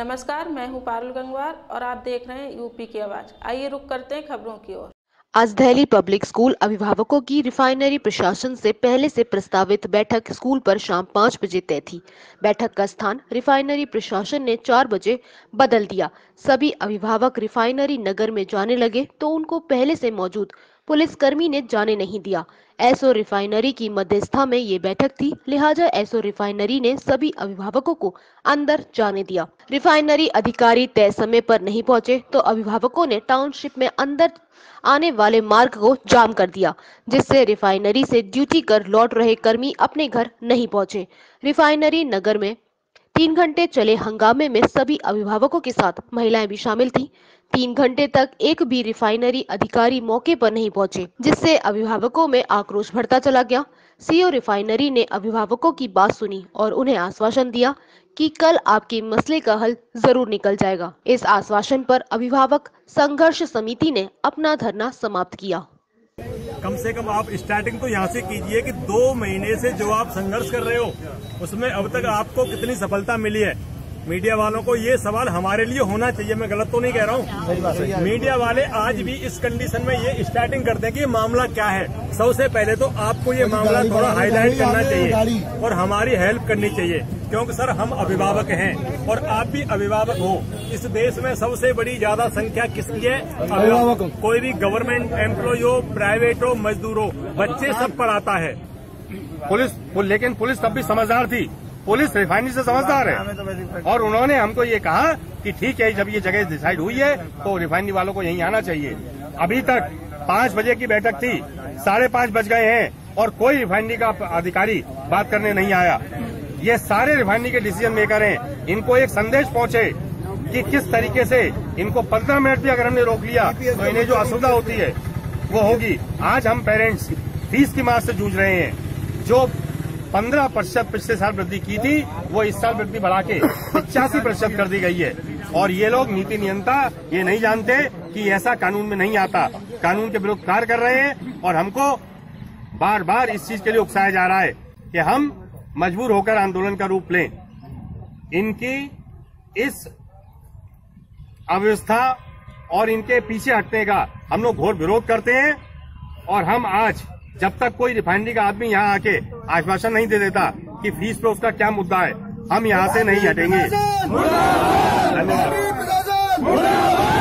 नमस्कार, मैं हूं पारुल गंगवार और आप देख रहे हैं यूपी की आवाज। आइए रुक करते हैं खबरों की ओर। आज दिल्ली पब्लिक स्कूल अभिभावकों की रिफाइनरी प्रशासन से पहले से प्रस्तावित बैठक स्कूल पर शाम 5 बजे तय थी। बैठक का स्थान रिफाइनरी प्रशासन ने 4 बजे बदल दिया। सभी अभिभावक रिफाइनरी नगर में जाने लगे तो उनको पहले से मौजूद पुलिसकर्मी ने जाने नहीं दिया। एसओ रिफाइनरी की मध्यस्थता में ये बैठक थी, लिहाजा एसओ रिफाइनरी ने सभी अभिभावकों को अंदर जाने दिया। रिफाइनरी अधिकारी तय समय पर नहीं पहुंचे तो अभिभावकों ने टाउनशिप में अंदर आने वाले मार्ग को जाम कर दिया, जिससे रिफाइनरी से ड्यूटी कर लौट रहे कर्मी अपने घर नहीं पहुंचे। रिफाइनरी नगर में 3 घंटे चले हंगामे में सभी अभिभावकों के साथ महिलाएं भी शामिल थीं। 3 घंटे तक एक भी रिफाइनरी अधिकारी मौके पर नहीं पहुंचे, जिससे अभिभावकों में आक्रोश बढ़ता चला गया। सीओ रिफाइनरी ने अभिभावकों की बात सुनी और उन्हें आश्वासन दिया कि कल आपके मसले का हल जरूर निकल जाएगा। इस आश्वासन पर अभिभावक संघर्ष समिति ने अपना धरना समाप्त किया। कम से कम आप स्टार्टिंग तो यहाँ से कीजिए कि 2 महीने से जो आप संघर्ष कर रहे हो उसमें अब तक आपको कितनी सफलता मिली है। मीडिया वालों को ये सवाल हमारे लिए होना चाहिए, मैं गलत तो नहीं कह रहा हूँ। मीडिया वाले आज भी इस कंडीशन में ये स्टार्टिंग करते हैं कि ये मामला क्या है। सबसे पहले तो आपको ये मामला थोड़ा हाईलाइट करना चाहिए और हमारी हेल्प करनी चाहिए, क्योंकि सर हम अभिभावक हैं और आप भी अभिभावक हो। इस देश में सबसे बड़ी ज्यादा संख्या किसकी है? अभिभावक। कोई भी गवर्नमेंट एम्प्लॉय हो, प्राइवेट हो, मजदूर हो, बच्चे सब पढ़ाता है। लेकिन पुलिस तब भी समझदार थी। पुलिस रिफाइनरी से समझदार है और उन्होंने हमको ये कहा कि ठीक है, जब ये जगह डिसाइड हुई है तो रिफाइनरी वालों को यहीं आना चाहिए। अभी तक 5 बजे की बैठक थी, 5:30 बज गए हैं और कोई रिफाइनरी का अधिकारी बात करने नहीं आया। ये सारे रिफाइनरी के डिसीजन मेकर हैं, इनको एक संदेश पहुंचे कि किस तरीके से इनको 15 मिनट भी अगर हमने रोक लिया तो इन्हें जो असुविधा होती है वो होगी। आज हम पेरेंट्स फीस की मार से जूझ रहे हैं। जो 15% पिछले साल वृद्धि की थी वो इस साल वृद्धि बढ़ा के 85% कर दी गई है। और ये लोग नीति नियंता ये नहीं जानते कि ऐसा कानून में नहीं आता। कानून के विरुद्ध कार्य कर रहे हैं और हमको बार बार इस चीज के लिए उकसाया जा रहा है कि हम मजबूर होकर आंदोलन का रूप लें। इनकी इस अव्यवस्था और इनके पीछे हटने का हम लोग घोर विरोध करते हैं और हम आज जब तक कोई रिफाइनरी का आदमी यहाँ आके आश्वासन नहीं दे देता कि फीस पे उसका क्या मुद्दा है, हम यहाँ से नहीं हटेंगे। धन्यवाद।